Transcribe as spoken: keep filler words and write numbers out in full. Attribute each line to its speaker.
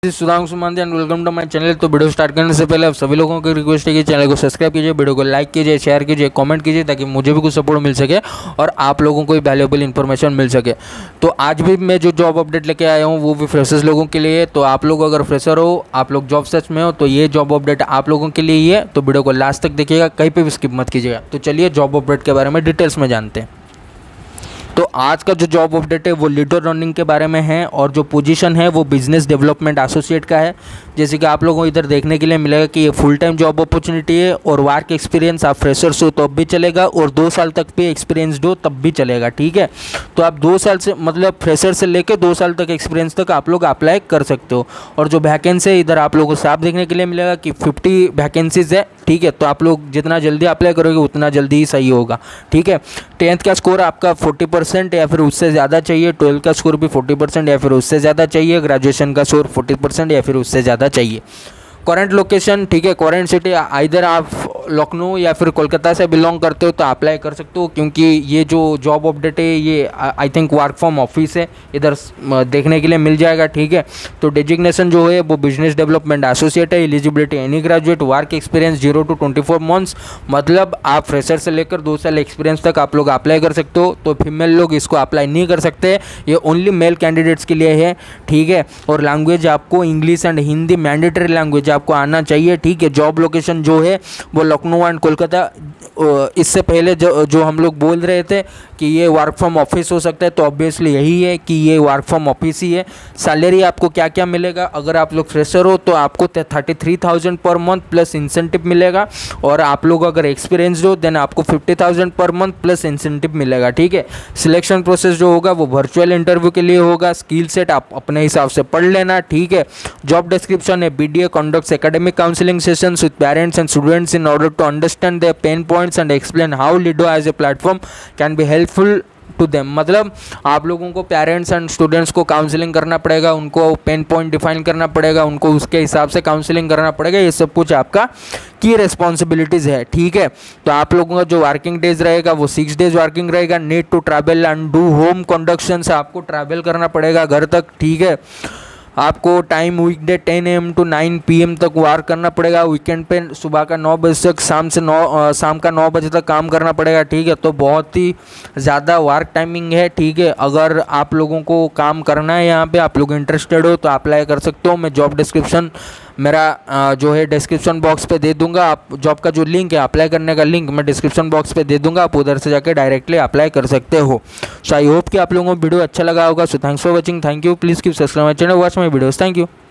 Speaker 1: सुधांशु मानती and welcome to my channel. तो video start करने से पहले आप सभी लोगों की रिक्वेस्ट है कि चैनल को सब्सक्राइब कीजिए, वीडियो को लाइक कीजिए, शेयर कीजिए, कमेंट कीजिए ताकि मुझे भी कुछ सपोर्ट मिल सके और आप लोगों को भी वैल्यूएबल इन्फॉर्मेशन मिल सके। तो आज भी मैं जो जॉब अपडेट लेके आया हूँ वो भी फ्रेशर्स लोगों के लिए। तो आप लोग अगर फ्रेशर हो, आप लोग जॉब सर्च में हो, तो ये जॉब अपडेट आप लोगों के लिए ही है। तो वीडियो को लास्ट तक देखिएगा, कहीं पर भी स्किप मत कीजिएगा। तो चलिए जॉब अपडेट के बारे में डिटेल्स में जानते हैं। तो आज का जो जॉब अपडेट है वो लीडर रनिंग के बारे में है और जो पोजीशन है वो बिजनेस डेवलपमेंट एसोसिएट का है। जैसे कि आप लोगों को इधर देखने के लिए मिलेगा कि ये फुल टाइम जॉब अपॉर्चुनिटी है और वर्क एक्सपीरियंस आप फ्रेशर्स हो तो अब भी चलेगा और दो साल तक भी एक्सपीरियंसड हो तब भी चलेगा, ठीक है। तो आप दो साल से मतलब फ्रेशर से लेकर दो साल तक एक्सपीरियंस तक आप लोग अप्लाई कर सकते हो। और जो वैकेंसी है इधर आप लोगों को साफ देखने के लिए मिलेगा कि फिफ्टी वैकेंसीज है, ठीक है। तो आप लोग जितना जल्दी अप्लाई करोगे उतना जल्दी ही सही होगा, ठीक है। टेंथ का स्कोर आपका फोर्टी परसेंट या फिर उससे ज़्यादा चाहिए, ट्वेल्थ का स्कोर भी फोर्टी परसेंट या फिर उससे ज़्यादा चाहिए, ग्रेजुएशन का स्कोर फोर्टी परसेंट या फिर उससे ज़्यादा चाहिए। करंट लोकेशन, ठीक है, करंट सिटी आइदर आप लखनऊ या फिर कोलकाता से बिलोंग करते हो तो अप्लाई कर सकते हो, क्योंकि ये जो जॉब अपडेट है ये I think work from office है, इधर देखने के लिए मिल जाएगा, ठीक है। तो डेजिग्नेशन जो है वो बिजनेस डेवलपमेंट एसोसिएट है। Eligibility any graduate, work experience zero to twenty four months, मतलब आप फ्रेशर से लेकर दो साल एक्सपीरियंस तक आप लोग अप्लाई कर सकते हो। तो फीमेल लोग इसको अप्लाई नहीं कर सकते, ये ओनली मेल कैंडिडेट्स के लिए है, ठीक है। और लैंग्वेज आपको English and Hindi mandatory language आपको आना चाहिए, ठीक है। जॉब लोकेशन जो है वो लखनऊ एंड कोलकाता। इससे पहले जो जो हम लोग बोल रहे थे कि ये वर्क फ्रॉम ऑफिस हो सकता है, तो ऑब्वियसली यही है कि ये वर्क फ्रॉम ऑफिस ही है। सैलरी आपको क्या क्या मिलेगा, अगर आप लोग फ्रेशर हो तो आपको thirty three thousand per month plus incentive मिलेगा, और आप लोग अगर एक्सपीरियंसड हो देन आपको fifty thousand per month plus incentive मिलेगा, ठीक है। सिलेक्शन प्रोसेस जो होगा वो वर्चुअल इंटरव्यू के लिए होगा। स्किल सेट आप अपने हिसाब से पढ़ लेना, ठीक है। जॉब डिस्क्रिप्शन है B D A conducts academic counseling sessions with parents and students in order to understand their pain points and explain how Lido as a platform can be helpful to them। मतलब आप लोगों को parents and students को counselling करना पड़ेगा, उनको pain point define करना पड़ेगा, उनको उसके हिसाब से काउंसलिंग करना पड़ेगा। ये सब कुछ आपका की रिस्पॉन्सिबिलिटीज़ है, ठीक है। तो आप लोगों का जो वर्किंग डेज रहेगा वो सिक्स डेज वर्किंग रहेगा। Need to travel and do home conduction, से आपको ट्रैवल करना पड़ेगा घर तक, ठीक है। आपको time weekday ten A M to nine P M तक वर्क करना पड़ेगा। वीकेंड पे सुबह का नौ बजे तक शाम से नौ शाम का नौ बजे तक काम करना पड़ेगा, ठीक है। तो बहुत ही ज़्यादा वर्क टाइमिंग है, ठीक है। अगर आप लोगों को काम करना है यहाँ पे, आप लोग इंटरेस्टेड हो तो अप्लाई कर सकते हो। मैं जॉब डिस्क्रिप्शन मेरा जो है डिस्क्रिप्शन बॉक्स पे दे दूंगा। आप जॉब का जो लिंक है अप्लाई करने का लिंक मैं डिस्क्रिप्शन बॉक्स पे दे दूंगा, आप उधर से जाके डायरेक्टली अप्लाई कर सकते हो। सो आई होप कि आप लोगों को वीडियो अच्छा लगा होगा। So thanks for watching, thank you, please keep subscribe my channel, watch my videos, thank you.